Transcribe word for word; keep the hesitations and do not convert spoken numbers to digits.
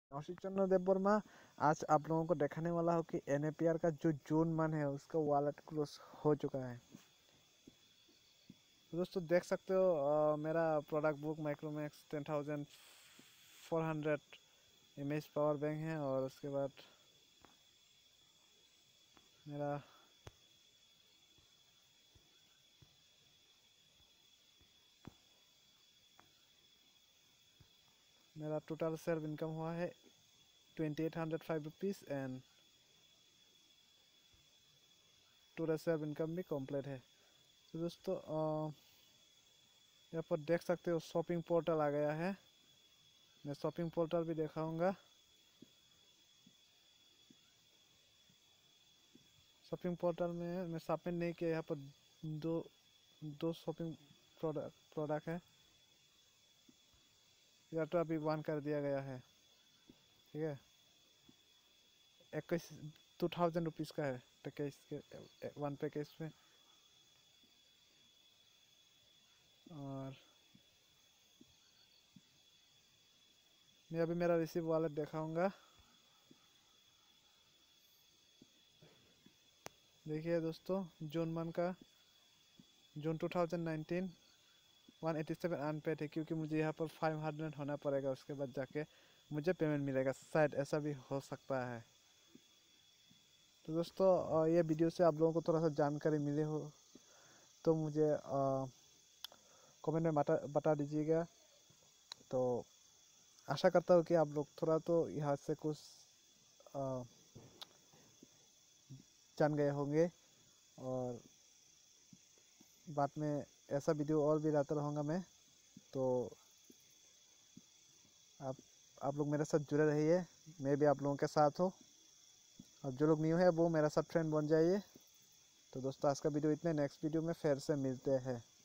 नमस्ते चंद्र देव वर्मा। आज आप लोगों को दिखाने वाला हूँ कि एन ए पी आर का जो जून मन है उसका वॉलेट क्लोज हो चुका है। तो दोस्तों देख सकते हो अ, मेरा product book Micromax ten thousand four hundred M H power bank है और उसके बाद मेरा मेरा टोटल सेल्फ इनकम हुआ है twenty eight hundred five rupees and total self income भी कंप्लीट है। तो दोस्तों अ, यहाँ पर देख सकते हो शॉपिंग पोर्टल आ गया है। मैं शॉपिंग पोर्टल भी दिखाऊंगा। शॉपिंग पोर्टल में मैं शॉपिंग नहीं किया। यहाँ पर दो दो शॉपिंग प्रोडक्ट प्रोडक्ट है। या तो अभी वन कर दिया गया है, ठीक है। इक्कीस टू थाउजेंड रुपीज़ का है पैकेज के वन पैकेज में। और मैं अभी मेरा रिसीव वॉलेट दिखाऊंगा। देखिए दोस्तों, जून मंथ का June two thousand nineteen one eighty seven unpaid है, क्योंकि मुझे यहाँ पर फाइव हंड्रेड होना पड़ेगा, उसके बाद जाके मुझे पेमेंट मिलेगा। शायद ऐसा भी हो सकता है। तो दोस्तों ये वीडियो से आप लोगों को थोड़ा सा जानकारी मिले हो तो मुझे कमेंट में बता बता दीजिएगा। तो आशा करता हूँ कि आप लोग थोड़ा तो यहाँ से कुछ आ, जान गए होंगे और बाद में ऐसा वीडियो और भी लाता रहूँगा मैं। तो आप आप लोग मेरे साथ जुड़े रहिए, मैं भी आप लोगों के साथ हूँ। और जो लोग न्यू है वो मेरा साथ फ्रेंड बन जाइए। तो दोस्तों आज का वीडियो इतने, नेक्स्ट वीडियो में फिर से मिलते हैं।